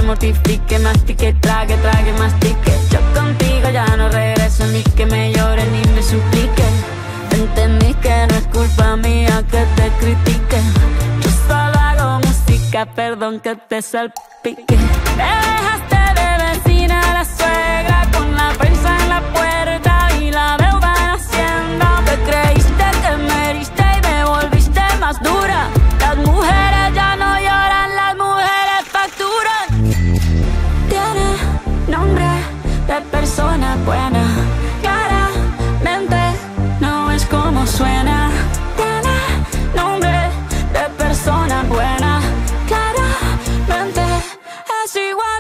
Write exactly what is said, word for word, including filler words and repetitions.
mortifique, mastique, trague, trague, mastique. Yo contigo ya no regreso, ni que me llore ni me suplique. Entendí que no es culpa mía que te critique. Yo solo hago música, perdón que te salpique. Me dejaste de vecina a la suegra, con la prensa en la puerta y la deuda en Hacienda. Te creíste que me heriste y me volviste más dura. Las mujeres ya no lloran, las mujeres facturan. Tiene nombre de persona buena, claramente no es como suena. Tiene nombre de persona buena, claramente es igual.